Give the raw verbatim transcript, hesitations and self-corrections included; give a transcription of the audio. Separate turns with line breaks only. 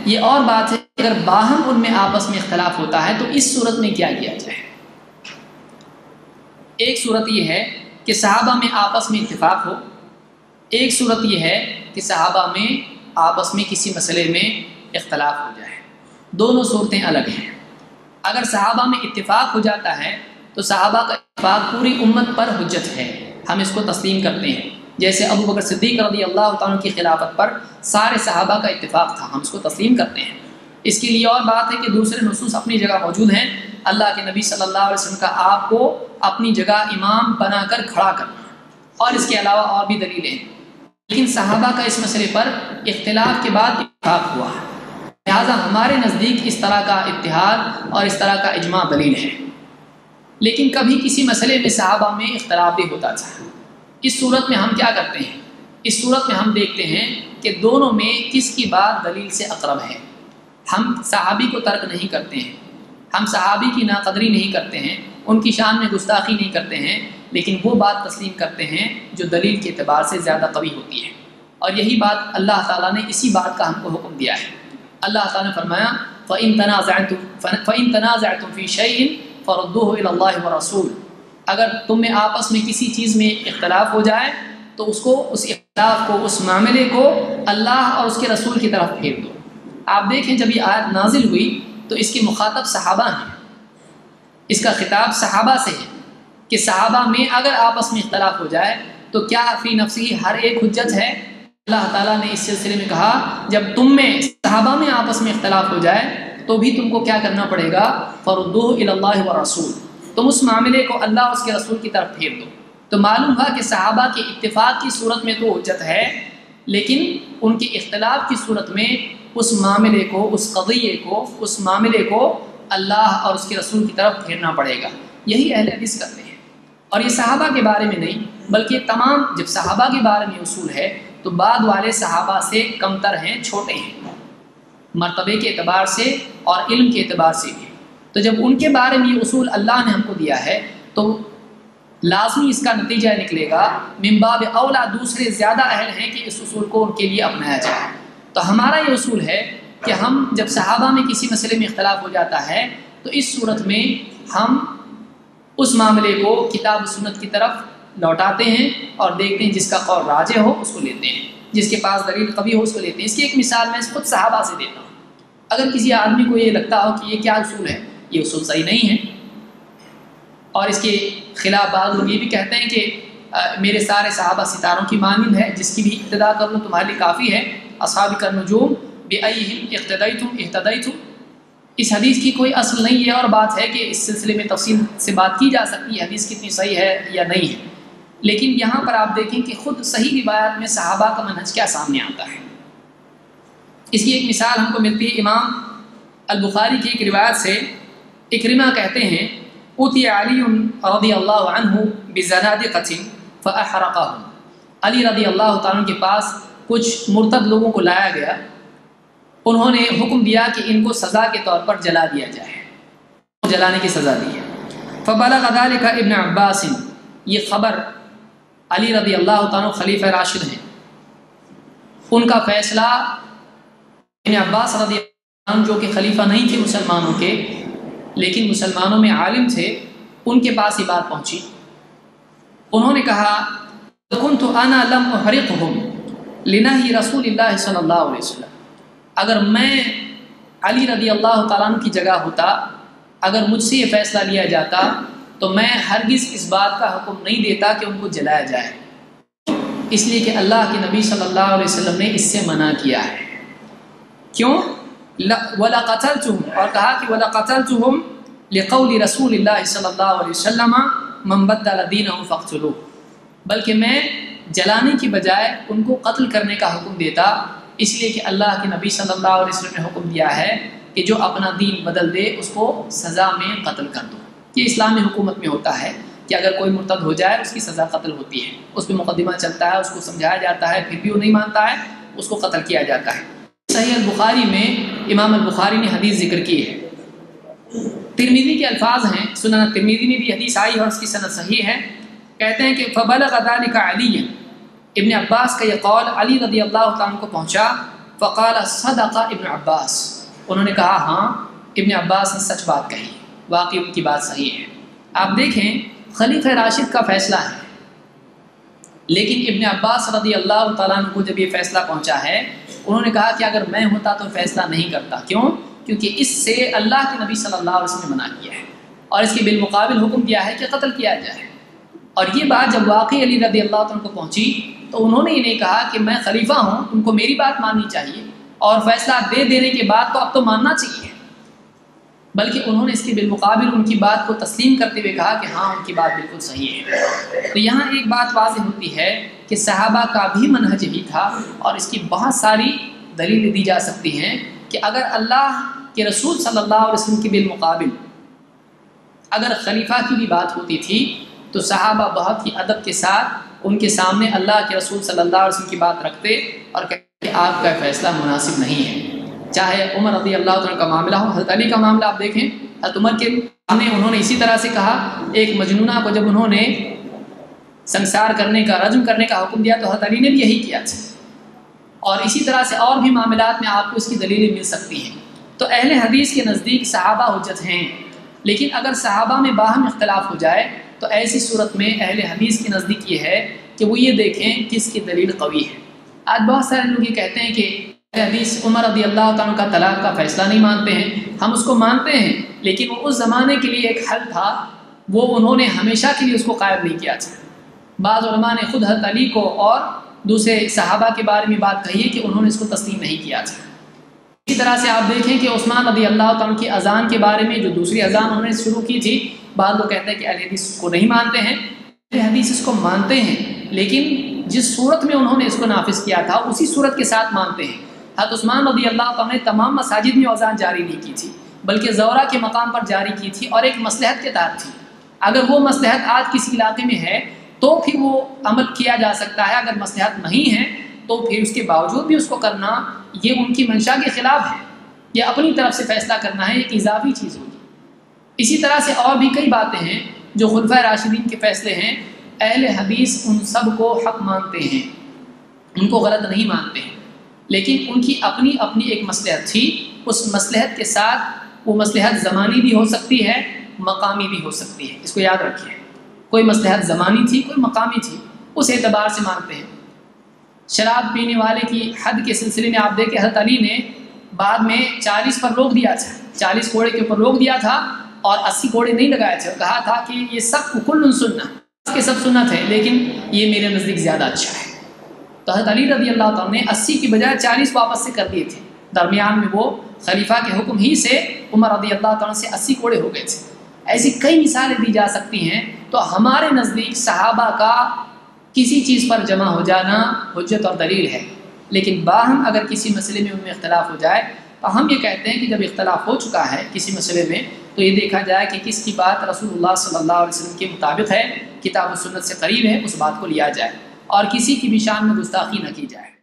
یہ اور بات ہے اگر باہم ان میں آپس میں اختلاف ہوتا ہے تو اس صورت میں کیا کیا جائے۔ ایک صورت یہ ہے کہ صحابہ میں آپس میں اتفاق ہو، ایک صورت یہ ہے کہ صحابہ میں آپس میں کسی مسئلے میں اختلاف ہو جائے، دونوں صورتیں الگ ہیں۔ اگر صحابہ میں اتفاق ہو جاتا ہے تو صحابہ کا اتفاق پوری امت پر حجت ہے، ہم اس کو تسلیم کرتے ہیں۔ جیسے ابو بکر صدیق رضی اللہ تعالیٰ کی خلافت پر سارے صحابہ کا اتفاق تھا، ہم اس کو تسلیم کرتے ہیں۔ اس کے لیے اور بات ہے کہ دوسرے نصوص اپنی جگہ موجود ہیں، اللہ کے نبی صلی اللہ علیہ وسلم کا آپ کو اپنی جگہ امام بنا کر کھڑا کرنا، اور اس کے علاوہ اور بھی دلیلیں ہیں، لیکن صحابہ کا اس مسئلے پر اختلاف کے بعد اتفاق ہوا ہے، لہٰذا ہمارے نزدیک اس طرح کا اتحاد اور اس طرح کا اجماع دلیل ہے۔ لیکن کبھی کسی مسئلے میں صحابہ میں اختلاف بھی ہوتا تھا، اس صورت میں ہم کیا کرتے ہیں؟ اس صورت میں ہم دیکھتے ہیں کہ دونوں میں کس کی بات دلیل سے اقرب ہے۔ ہم صحابی کو ترک نہیں کرتے ہیں، ہم صحابی کی ناقدری نہیں کرتے ہیں، ان کی شان میں گستاخی نہیں کرتے ہیں، لیکن وہ بات تسلیم کرتے ہیں جو دلیل کے اعتبار سے زیادہ قوی ہوتی ہے۔ اور یہی بات اللہ تعالیٰ نے اسی بات کا ہم کو حکم دیا ہے۔ اللہ تعالیٰ نے فرمایا فَإِن تَنَازَعْتُمْ فَإِن تَنَازَعْتُمْ فِي شَيْءٍ فَرُدُّوهُ إِلَى اللَّهِ وَرَسُولِهِ، اگر تم میں آپس میں کسی چیز میں اختلاف ہو جائے تو اس کو اس اختلاف کو اس معاملے کو اللہ اور اس کے رسول کی طرف پھیر دو۔ آپ دیکھیں جب یہ آیت نازل ہوئی تو اس کے مخاطب صحابہ ہیں، اس کا خطاب صحابہ سے ہے کہ صحابہ میں اگر آپس میں اختلاف ہو جائے تو کیا فی نفسی ہر ایک حجت ہے؟ اللہ تعالیٰ نے اس سلسلے میں کہا جب تم میں صحابہ میں آپس میں اختلاف ہو جائے تو بھی تم کو کیا کرنا پڑے گا؟ فردوہ الی اللہ والرسول، تم اس معاملے کو اللہ اور اس کے رسول کی طرف پھیر دو۔ تو معلوم ہوا کہ صحابہ کے اتفاق کی صورت میں تو حجت ہے، لیکن ان کے اختلاف کی صورت میں اس معاملے کو، اس قضیے کو، اس معاملے کو اللہ اور اس کے رسول کی طرف پھیرنا پڑے گا۔ یہی اہل حدیث کرتے ہیں، اور یہ صحابہ کے بارے میں نہیں بلکہ تمام، جب صحابہ کے بارے میں اصول ہے تو بعد والے صحابہ سے کمتر ہیں، چھوٹے ہیں مرتبے کے اعتبار سے اور علم کے اعتبار سے بھی۔ تو جب ان کے بارے میں یہ اصول اللہ نے ہم کو دیا ہے تو لازمی اس کا نتیجہ نکلے گا من باب اولا دوسرے زیادہ اہل ہیں کہ اس اصول کو ان کے لیے اپنایا جائے۔ تو ہمارا یہ اصول ہے کہ ہم جب صحابہ میں کسی مسئلے میں اختلاف ہو جاتا ہے تو اس صورت میں ہم اس معاملے کو کتاب و سنت کی طرف لوٹاتے ہیں اور دیکھتے ہیں جس کا قول راجح ہو اس کو لیتے ہیں، جس کے پاس دلیل قوی ہو اس کو لیتے ہیں۔ اس کی ایک مثال میں خود صحابہ سے دیتا ہوں۔ اگر کسی آدمی کو یہ لگتا ہو کہ یہ کیا اصول ہے، یہ اصول صحیح نہیں ہے، اور اس کے خلاف بعض لوگ یہ بھی کہتے ہیں کہ میرے سارے صحابہ ستاروں کی مانند ہے، جس کی بھی اقتدا کر لوں تمہارے لیے کافی ہے، اصحاب النجوم بأیہم اقتدیتم اہتدیتم، اس حدیث کی کوئی اصل نہیں ہے، اور بات ہے کہ اس سلسلے میں تفصیل سے بات کی جا سکتی ہے حدیث کتنی صحیح ہے یا نہیں ہے، لیکن یہاں پر آپ دیکھیں کہ خود صحیح روایات میں صحابہ کا منہج کیا سامنے آتا ہے۔ اس کی ایک مثال ہم کو ملتی ہے امام البخاری کی ایک روایت سے، اکرمہ کہتے ہیں اوتی علی رضی اللہ عنہ بزنادقۃ فاحرقهم، علی رضی اللہ تعالیٰ کے پاس کچھ مرتد لوگوں کو لایا گیا، انہوں نے حکم دیا کہ ان کو سزا کے طور پر جلا دیا جائے، جلانے کی سزا دی ہے۔ فبلغ ذلك ابن عباس، یہ خبر علی رضی اللہ تعالیٰ خلیفہ راشد ہیں، ان کا فیصلہ ابن عباس رضی اللہ عنہ جو کہ خلیفہ نہیں تھے مسلمانوں کے لیکن مسلمانوں میں عالم تھے، ان کے پاس یہ بات پہنچی، انہوں نے کہا كنت انا لم احرقهم لنهي رسول اللہ صلی اللہ علیہ وسلم، اگر میں علی رضی اللہ تعالیٰ عنہ کی جگہ ہوتا، اگر مجھ سے یہ فیصلہ لیا جاتا تو میں ہرگز اس بات کا حکم نہیں دیتا کہ ان کو جلایا جائے، اس لیے کہ اللہ کے نبی صلی اللہ علیہ وسلم نے اس سے منع کیا ہے۔ کیوں؟ وَلَقَتَلْتُهُمْ، اور کہا کہ وَلَقَتَلْتُهُمْ لِقَوْلِ رسول اللہ صلی اللہ علیہ وسلم مَنْ بَدَّلَ دِينَهُ فَاقْتُلُوهُ، بلکہ میں جلانے کی بجائے ان کو قتل کرنے کا حکم دیتا، اس لیے کہ اللہ کے نبی صلی اللہ علیہ وسلم نے حکم دیا ہے کہ جو اپنا دین بدل دے اس کو سزا میں قتل کر دو۔ یہ اسلامی حکومت میں ہوتا ہے کہ اگر کوئی مرتد ہو جائے اس کی سزا قتل ہوتی ہے، اس پہ مقدمہ چلتا ہے، اس کو سمجھایا جاتا ہے، پھر بھی وہ نہیں مانتا ہے، اس کو قتل کیا جاتا ہے۔ صحیح البخاری میں امام البخاری نے حدیث ذکر کی ہے، ترمذی کے الفاظ ہیں، سنن ترمذی میں بھی حدیث آئی اور اس کی سند صحیح ہے، کہتے ہیں کہ فبلغ ذلك علی، ابن عباس کا یہ قول علی رضی اللہ تعالیٰ کو پہنچا، فقال صدق ابن عباس، انہوں نے کہا ہاں ابن عباس نے سچ بات کہی، واقعی ان کی بات صحیح ہے۔ آپ دیکھیں خلیفہ راشد کا فیصلہ ہے، لیکن ابن عباس رضی اللہ تعالیٰ عنہ کو جب یہ فیصلہ پہنچا ہے، انہوں نے کہا کہ اگر میں ہوتا تو فیصلہ نہیں کرتا۔ کیوں؟ کیونکہ اس سے اللہ کے نبی صلی اللہ علیہ وسلم نے منع کیا ہے اور اس کے بالمقابل حکم دیا ہے کہ قتل کیا جائے۔ اور یہ بات جب واقعی علی رضی اللہ عنہ کو پہنچی تو انہوں نے یہ نہیں کہا کہ میں خلیفہ ہوں، ان کو میری بات ماننی چاہیے اور فیصلہ دے دینے کے بعد تو اب تو ماننا چاہیے، بلکہ انہوں نے اس کے بالمقابل ان کی بات کو تسلیم کرتے ہوئے کہا کہ ہاں ان کی بات بالکل صحیح ہے۔ تو یہاں ایک بات واضح ہوتی ہے کہ صحابہ کا بھی منہج ہی تھا، اور اس کی بہت ساری دلیلیں دی جا سکتی ہیں کہ اگر اللہ کے رسول صلی اللہ علیہ وسلم کے بالمقابل اگر خلیفہ کی بھی بات ہوتی تھی تو صحابہ بہت ہی ادب کے ساتھ ان کے سامنے اللہ کے رسول صلی اللہ علیہ وسلم کی بات رکھتے اور کہتے کہ آپ کا فیصلہ مناسب نہیں ہے۔ چاہے عمر رضی اللہ عنہ کا معاملہ ہو، حضرت علی کا معاملہ آپ دیکھیں، حضرت عمر کے سامنے انہوں نے اسی طرح سے کہا، ایک مجنونہ کو جب انہوں نے سنسار کرنے کا، رجم کرنے کا حکم دیا تو حضرت علی نے بھی یہی کیا تھا، اور اسی طرح سے اور بھی معاملات میں آپ کو اس کی دلیلیں مل سکتی ہیں۔ تو اہل حدیث کے نزدیک صحابہ حجت ہیں، لیکن اگر صحابہ میں باہم اختلاف ہو جائے تو ایسی صورت میں اہل حدیث کے نزدیک یہ ہے کہ وہ یہ دیکھیں کس کی دلیل قوی ہے۔ آج بہت سارے لوگ یہ کہتے ہیں کہ اہل حدیث عمر رضی اللہ تعالیٰ کا طلاق کا فیصلہ نہیں مانتے ہیں، ہم اس کو مانتے ہیں، لیکن وہ اس زمانے کے لیے ایک حل تھا، وہ انہوں نے ہمیشہ کے لیے اس کو قائم نہیں کیا تھا۔ بعض علماء نے خود حضرت علی کو اور دوسرے صحابہ کے بارے میں بات کہی ہے کہ انہوں نے اس کو تسلیم نہیں کیا تھا۔ اسی طرح سے آپ دیکھیں کہ عثمان رضی اللہ تعالیٰ کی اذان کے بارے میں جو دوسری اذان انہوں نے شروع کی تھی، بعض لوگ کہتے ہیں کہ اہل حدیث کو نہیں مانتے ہیں، اہل حدیث اس کو مانتے ہیں، لیکن جس صورت میں انہوں نے اس کو نافذ کیا تھا اسی صورت کے ساتھ مانتے ہیں۔ حضرت عثمان رضی اللہ تعالیٰ نے تمام مساجد میں اذان جاری نہیں کی تھی، بلکہ زورہ کے مقام پر جاری کی تھی اور ایک مصلحت کے تحت تھی۔ اگر وہ مصلحت آج کسی علاقے میں ہے تو پھر وہ عمل کیا جا سکتا ہے، اگر مصلحت نہیں ہے تو پھر اس کے باوجود بھی اس کو کرنا یہ ان کی منشا کے خلاف ہے، یہ اپنی طرف سے فیصلہ کرنا ہے، ایک اضافی چیز ہوگی۔ اسی طرح سے اور بھی کئی باتیں ہیں جو خلفائے راشدین کے فیصلے ہیں، اہل حدیث ان سب کو حق مانتے ہیں، ان کو غلط نہیں مانتے ہیں، لیکن ان کی اپنی اپنی ایک مصلحت تھی، اس مصلحت کے ساتھ وہ مصلحت زمانی بھی ہو سکتی ہے، مقامی بھی ہو سکتی ہے، اس کو یاد رکھیے۔ کوئی مصلحت زمانی تھی، کوئی مقامی تھی، اس اعتبار سے مانتے ہیں۔ شراب پینے والے کی حد کے سلسلے میں آپ دیکھیں حضرت علی نے بعد میں چالیس پر روک دیا تھا، چالیس کوڑے کے اوپر روک دیا تھا اور اسی کوڑے نہیں لگائے تھے، اور کہا تھا کہ یہ سب کل سننا، اس کے سب سنت ہے، لیکن یہ میرے نزدیک زیادہ اچھا ہے۔ تو حضرت علی رضی اللہ تعالیٰ نے اسی کی بجائے چالیس واپس سے کر دیے تھے، درمیان میں وہ خلیفہ کے حکم ہی سے عمر رضی اللہ تعالیٰ سے اسی کوڑے ہو گئے تھے۔ ایسی کئی مثالیں دی جا سکتی ہیں۔ تو ہمارے نزدیک صحابہ کا کسی چیز پر جمع ہو جانا حجت اور دلیل ہے، لیکن باہم اگر کسی مسئلے میں ان میں اختلاف ہو جائے تو ہم یہ کہتے ہیں کہ جب اختلاف ہو چکا ہے کسی مسئلے میں تو یہ دیکھا جائے کہ کس کی بات رسول اللہ صلی اللہ علیہ وسلم کے مطابق ہے، کتاب و سنت سے قریب ہے، اس بات کو لیا جائے اور کسی کی بھی شان میں گستاخی نہ کی جائے۔